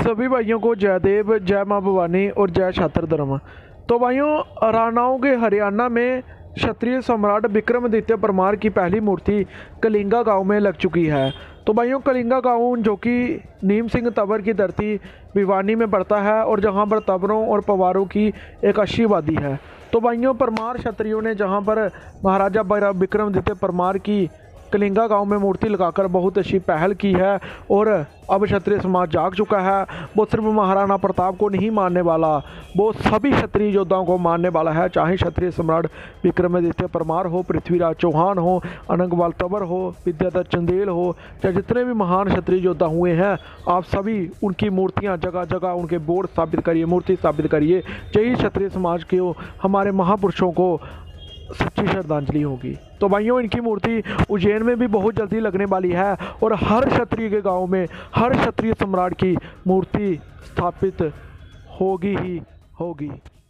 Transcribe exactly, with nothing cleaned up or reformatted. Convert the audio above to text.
सभी भाइयों को जयदेव, जय माँ भवानी और जय छात्र धर्म। तो भाइयों, राणाओं के हरियाणा में क्षत्रिय सम्राट विक्रमादित्य परमार की पहली मूर्ति कलिंगा गांव में लग चुकी है। तो भाइयों, कलिंगा गांव जो कि नीम सिंह तंवर की धरती भिवानी में पड़ता है और जहां पर तंवरों और पवारों की एक अच्छी आबादी है। तो भाइयों, परमार क्षत्रियों ने जहां पर महाराजा विक्रमादित्य परमार की कलिंगा गांव में मूर्ति लगाकर बहुत अच्छी पहल की है और अब क्षत्रिय समाज जाग चुका है। वो सिर्फ महाराणा प्रताप को नहीं मानने वाला, वो सभी क्षत्रिय योद्धाओं को मानने वाला है। चाहे क्षत्रिय सम्राट विक्रमादित्य परमार हो, पृथ्वीराज चौहान हो, अनंगपाल तंवर हो, विद्याधर चंदेल हो, या जितने भी महान क्षत्रिय योद्धा हुए हैं, आप सभी उनकी मूर्तियां जगह जगह उनके बोर्ड स्थापित करिए, मूर्ति स्थापित करिए। यही क्षत्रिय समाज के हमारे महापुरुषों को सच्ची श्रद्धांजलि होगी। तो भाइयों, इनकी मूर्ति उज्जैन में भी बहुत जल्दी लगने वाली है और हर क्षत्रिय के गांव में हर क्षत्रिय सम्राट की मूर्ति स्थापित होगी ही होगी।